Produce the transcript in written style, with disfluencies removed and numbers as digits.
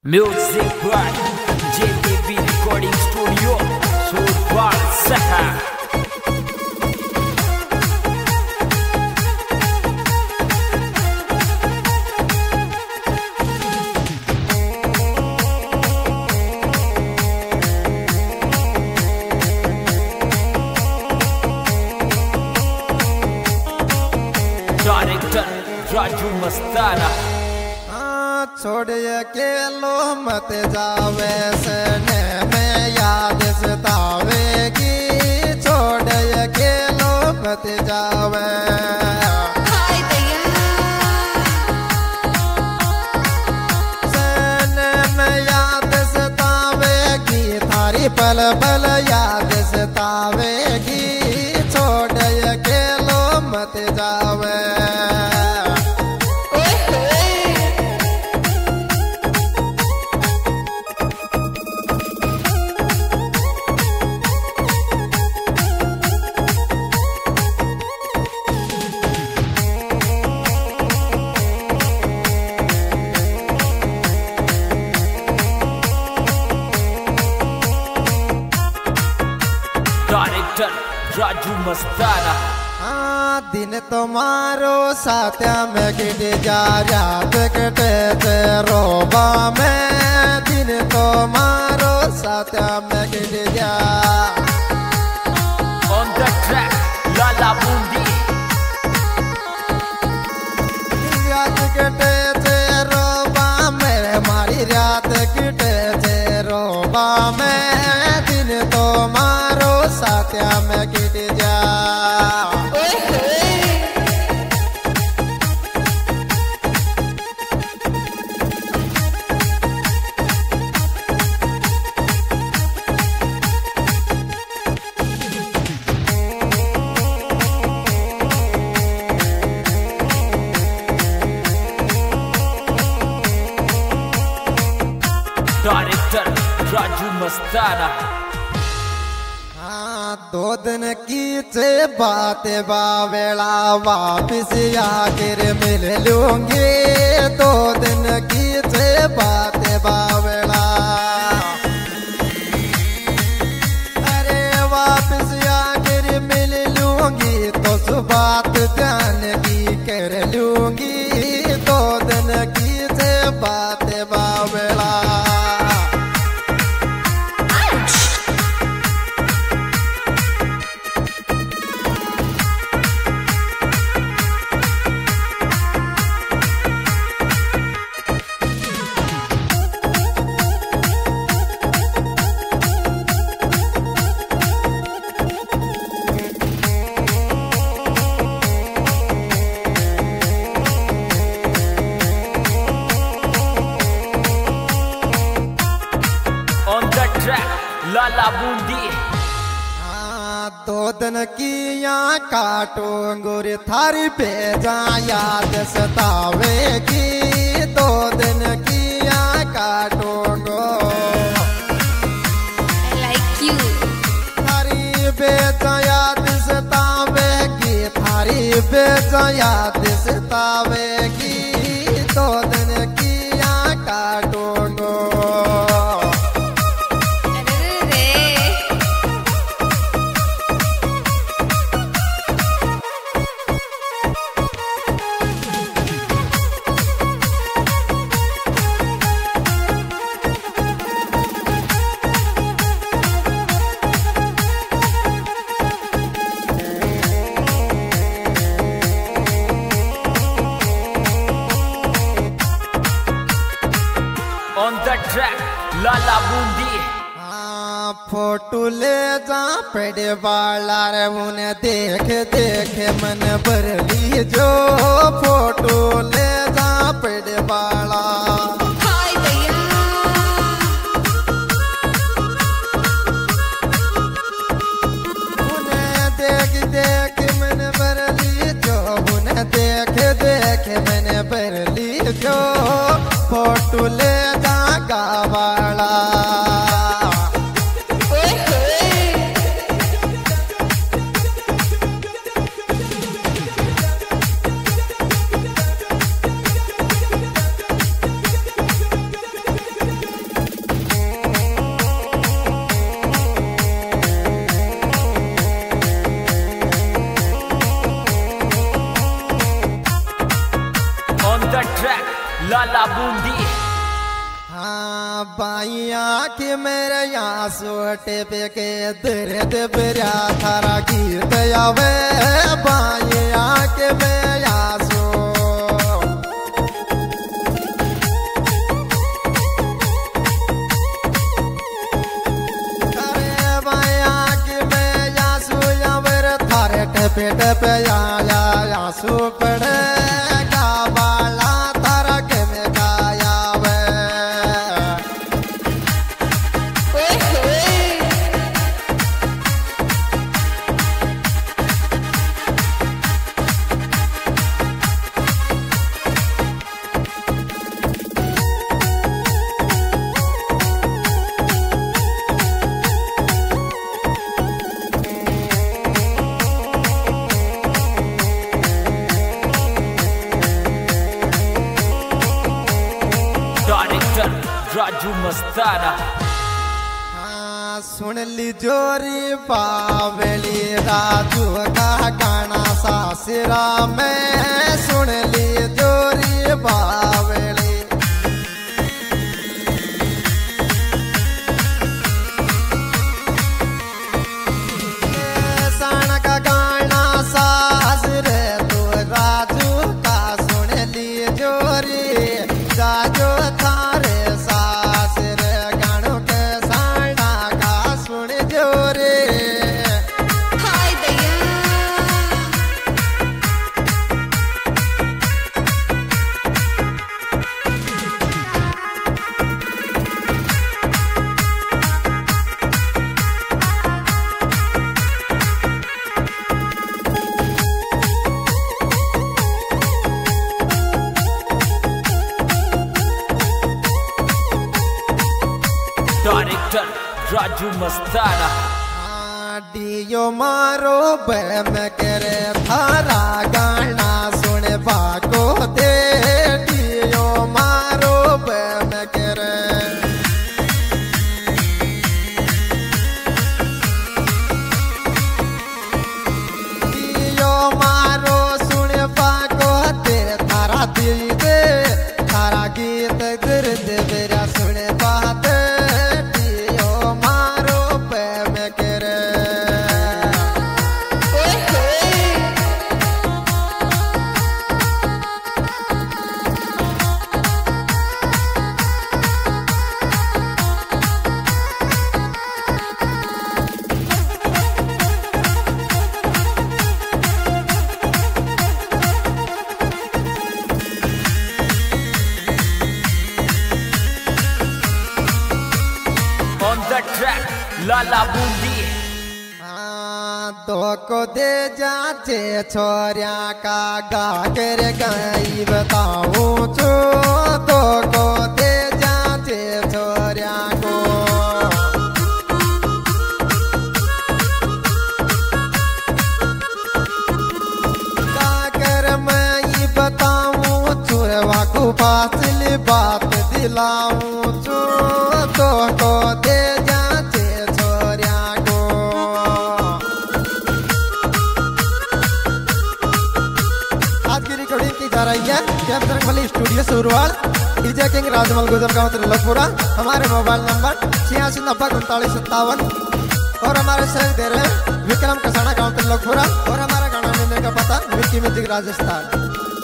Music by JTB Recording Studio, Surpal Saha. Director Raju Mastana. छोड़ अकेलो मत जावे सने में याद सतावेगी। छोड़ अकेलो मत जावे सने में याद सतावेगी। थारी पल पल याद सतावेगी। छोड़ अकेलो मत जावे। Director Raju Mastana. दिन तुम्हारो साथ्या में गिर जा रात कटे ते रोबा में। दिन तुम्हारो साथ्या में गिर जा। On the track Lala Bundi. रात कटे ते रोबा में मारी रात कटे ते रोबा में। दिन तुम्हारो साथ्या में गिर जा। Director Raju Mastana. दो दिन की से बात बावेला वापिस आकर मिल लूंगी। दो दिन की से बात बावेला। अरे वापिस आकर मिल लूंगी तो सुबात ध्यान की कर लूंगी। दो दिन की से बात बावेला। On the track Lala Bundi. दो दिन की यहाँ काटूंगी थारी भेजा याद सतावेगी। दो दिन की यहाँ काटूंगो थारी भेजा याद सतावेगी। थारी भेजा याद सतावेगी। दो दिन की यहाँ काटूंगो। On the track Lala Bundi. Photo ले जा पेड़े वाला रे उन्हें देख देख मन भर ली। जो फोटो ले जा पेड़े वाला। उन्हें देख देख मन भर ली। जो उन्हें देख देख मन भर ली। जो फोटो ले जा गावाला। लाला बूंदी। हाँ बाइया कि मेरे यहाँ सोटे पे के दर्द बरा थारा गीत आवे बाइया के मैं यहाँ सो अरे बाइया कि मैं यहाँ सो यावर थारे टपे टपे या सो पड़े राजू मस्ताना। हाँ सुन ली जोरी पावली राजू का गाना सासरा में सुन ली जोरी पावली सान का गाना सास रे तो राजू का सुन ली जोरी राजू थारे डायरेक्टर राजू मस्ताना। डियो मारो बम करे थारा गाना सुन बाको दे डियो मारो बम करे डियो मारो सुन बाको दे थारा दिल दे थारा गीत गिर दे मेरा सुन बात ट्रैक लाला बूंदी। तो को दे जाचे छोरिया का गा कर गई बताऊं चो तो को दे जाचे छोरिया को गा कर मैं बताऊं चुरवा को फासली बात दिलाऊं चो तो को दे studio Surwal DJ king Rajmal Gujargaon Trilokpura. हमारे मोबाइल नंबर 8690 और हमारे सहयोग दे रहे हैं विक्रम कसाना गांव त्रिलोकपुरा और हमारा गाना मिलने का पता विक्की म्यूजिक राजस्थान।